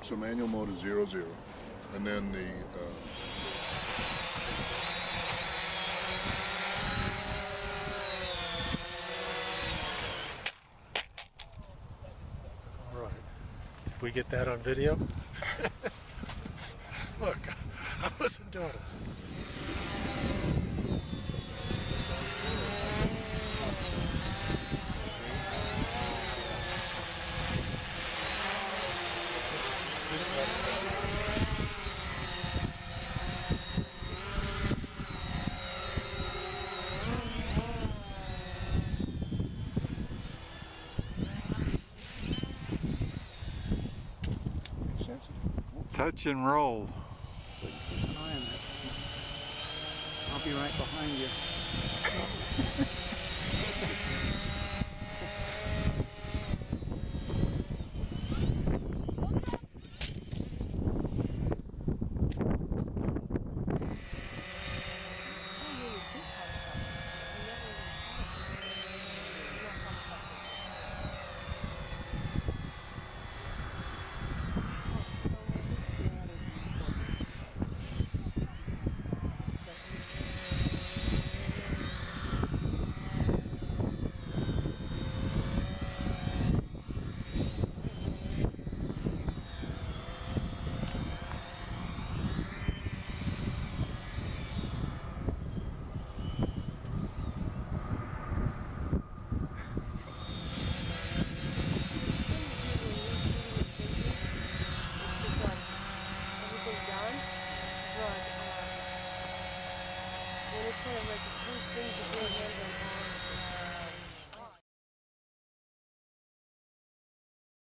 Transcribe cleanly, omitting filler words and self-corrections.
So manual mode is 0, 0. And then the all right. Did we get that on video? Look, I wasn't doing it. Touch and roll. So you keep an eye on that. I'll be right behind you.